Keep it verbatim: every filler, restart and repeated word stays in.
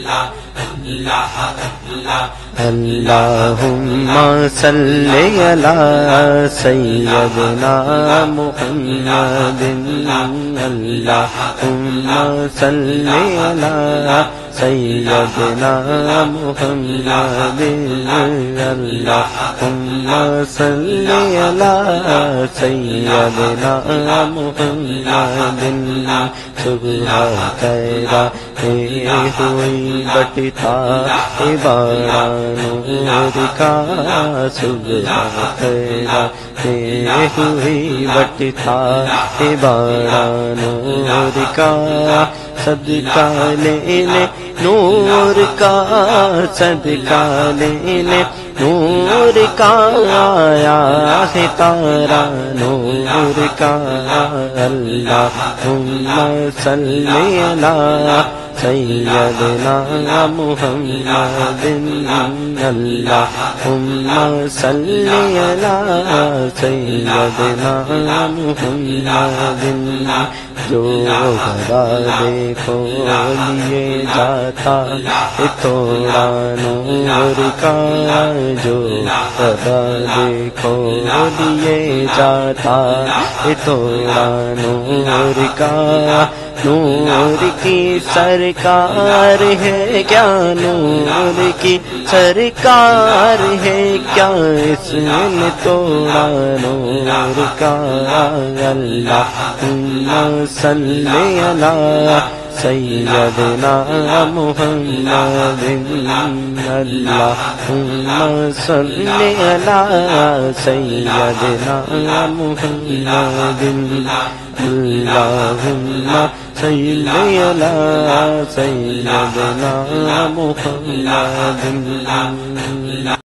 اللہم صلی علی سیدنا محمد اللہم صلی علی سیدنا محمد اللہم صلی علی سیدنا محمد صبح تیرا ہوئی بٹتا بڑا نور کا صبح تیرا ہوئی بٹتا بڑا نور کا صدقہ لینے نور کا صدقہ لینے نور کا آیا ہے تارا نور کا اللہم صلی علی سیدنا محمد اللہم صلی علی سیدنا محمد جو بڑا دیکھو لیے جاتا تھوڑا نور کا جو بڑا دیکھو لیے جاتا تھوڑا نور کا نور کی سرکار ہے کیا نور کی سرکار ہے کیا اس نے توڑا نور کا اللہم صلی علی سیدنا محمد اللہم صلی علی سیدنا محمد اللہم صلی علی سیدنا محمد